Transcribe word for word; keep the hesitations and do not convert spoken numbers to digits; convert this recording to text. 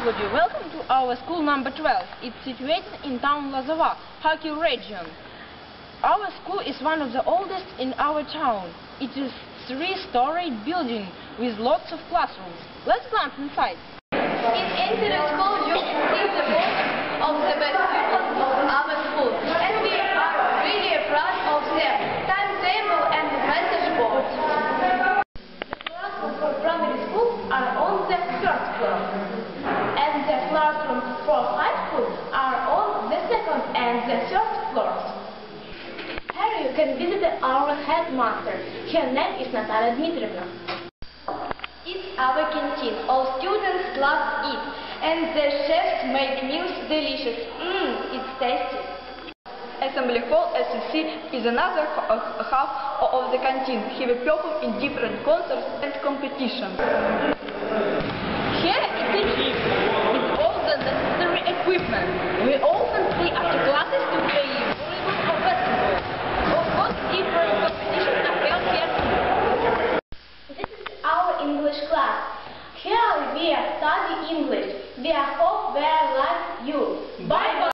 everybody, welcome to our school number twelve. It's situated in town Lazova, Kharkiv region. Our school is one of the oldest in our town. It is a three-story building with lots of classrooms. Let's glance inside. In entering school, you can see the most of the best pupils of our school, and we are really proud of them. Timetable and message board. The classrooms for primary school are on the first floor, and the classrooms for high school are on the second and the third floors. Here you can visit our headmaster. Her name is Natalia Dmitrievna. It's our canteen. All students love it, and the chefs make meals delicious. Mmm, it's tasty. Assembly hall, as you see, is another half of the canteen. Here we perform in different concerts and competitions. Here is the gym with all the necessary equipment. We often play after classes to play volleyball or basketball. Of course, different competitions are held here too. This is our English class. Here we study English. We hope we like you. Bye bye.